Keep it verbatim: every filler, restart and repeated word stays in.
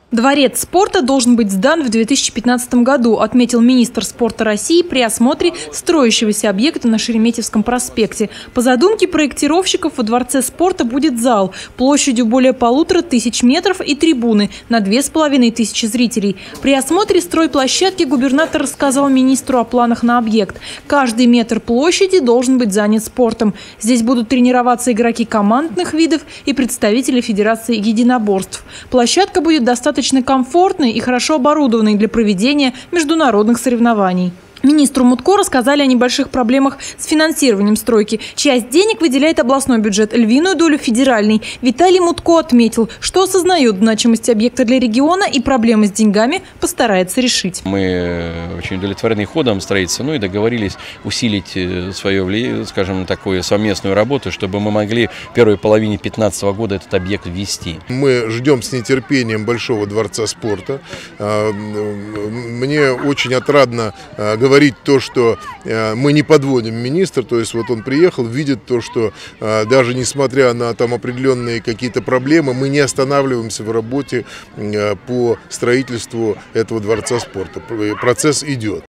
Дворец спорта должен быть сдан в две тысячи пятнадцатом году, отметил министр спорта России при осмотре строящегося объекта на Шереметьевском проспекте. По задумке проектировщиков во Дворце спорта будет зал площадью более полутора тысяч метров и трибуны на две с половиной тысячи зрителей. При осмотре стройплощадки губернатор рассказал министру о планах на объект. Каждый метр площади должен быть занят спортом. Здесь будут тренироваться игроки командных видов и представители Федерации единоборств. Площадка будет достаточно достаточно комфортной и хорошо оборудованной для проведения международных соревнований. Министру Мутко рассказали о небольших проблемах с финансированием стройки. Часть денег выделяет областной бюджет, львиную долю федеральный. Виталий Мутко отметил, что осознает значимость объекта для региона и проблемы с деньгами постарается решить. Мы очень удовлетворены ходом строительства, ну и договорились усилить свое влияние, скажем, такую совместную работу, чтобы мы могли в первой половине две тысячи пятнадцатого года этот объект ввести. Мы ждем с нетерпением Большого дворца спорта. Мне очень отрадно говорить, говорить то, что э, мы не подводим министра, то есть вот он приехал, видит то, что э, даже несмотря на там определенные какие-то проблемы, мы не останавливаемся в работе э, по строительству этого дворца спорта. Процесс идет.